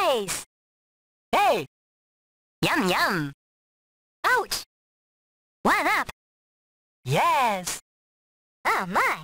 face! Hey! Yum yum! Ouch! One up! Yes! Oh my!